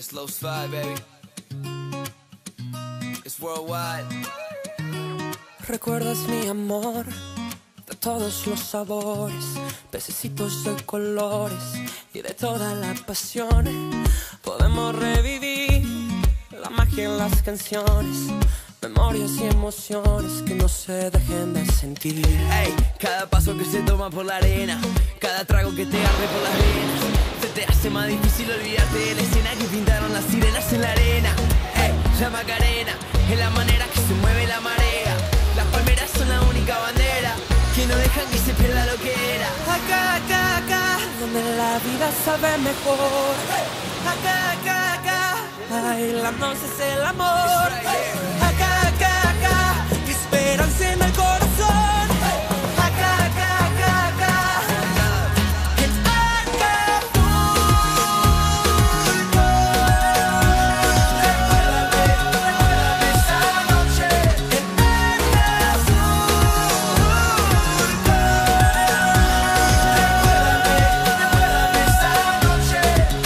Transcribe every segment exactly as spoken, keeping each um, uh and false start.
Slow slide, baby. It's worldwide. Recuerdas mi amor de todos los sabores, pececitos de colores y de toda la pasión. Podemos revivir la magia en las canciones, memorias y emociones que no se dejen de sentir. Ey, cada paso que se toma por la arena, cada trago que te arde por las venas, se te hace más difícil olvidarte de la escena que pintaron las sirenas en la arena. Ey, la Macarena es la manera que se mueve la marea. Las palmeras son la única bandera que no dejan que se pierda lo que era. Acá, acá, acá, donde la vida sabe mejor. Acá, acá, acá, bailándonos es el amor. Acá, acá, acá, esperanza en el corazón. Acá, acá, acá, acá, en Acapulco. Recuérdame, recuérdame esa noche en Acapulco. Recuérdame, recuérdame esa noche.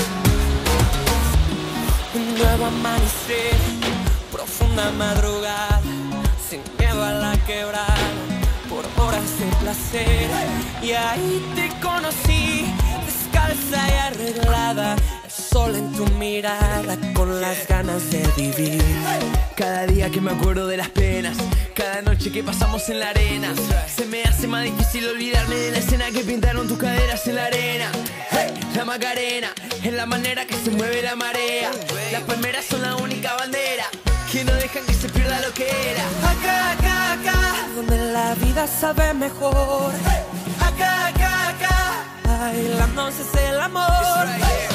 Un nuevo amanecer, profunda madrugada, sin miedo a la quebrada, por horas de placer. Y ahí te conocí, descalza y arreglada, el sol en tu mirada, con las ganas de vivir. Cada día que me acuerdo de las penas, cada noche que pasamos en la arena, se me hace más difícil olvidarme de la escena que pintaron tus caderas en la arena. Hey, la Macarena es la manera que se mueve la marea. Las palmeras son la única bandera que no dejan que se pierda lo que era. Acá, acá, acá, donde la vida sabe mejor. Acá, acá, acá, bailándonos es el amor.